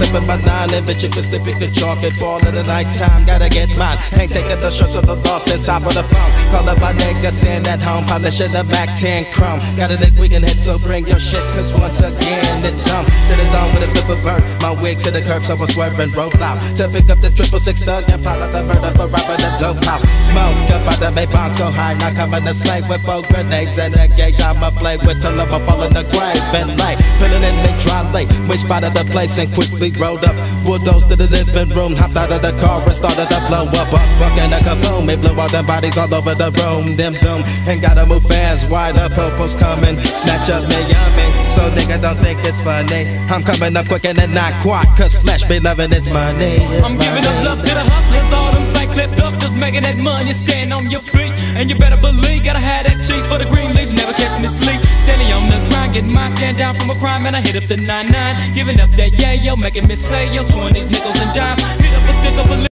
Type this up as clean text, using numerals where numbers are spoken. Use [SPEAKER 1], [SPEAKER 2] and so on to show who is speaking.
[SPEAKER 1] sipping my nine, and bitch, you can slip, you can chalk it. Fall in the night time, gotta get mine. Ain't taking the shirts of the lost inside of the phone. Call up my nigga, sitting at home, polishing the Mac 10 chrome. Gotta think we can hit, so bring your shit, cause once again it's on. To the zone with a flip of bird, my wig to the curb, so I swerve and roll out. To pick up the 666 thug and plot out the murder for robbing the dope house. Smoke up out the Maybach so high, now coming to slay with 4 grenades and a gauge. I'ma play with till I'm fall in the grave and lay. Filling in the dry late, we spotted the place and quickly rolled up. Bulldozed to the living room, hopped out of the car and started to blow up. Fucking a kaboom, it blew all them bodies all over the room. Them doom, and gotta move fast, why the popo's coming. Snatch up me yummy, so nigga don't think it's funny. I'm coming up quick and not quack, cause flesh be loving its money.
[SPEAKER 2] I'm giving up love to the hustlers, all them Cyclip dusters, making that money, stand on your feet. And you better believe, gotta have that cheese for the green leaves, never catch me sleep. Steady on the grind, getting mine, stand down from a crime, and I hit up the 99. Giving up that yeah, yo, making me say, yo, 20s, nickels and dimes. Hit up a stick up a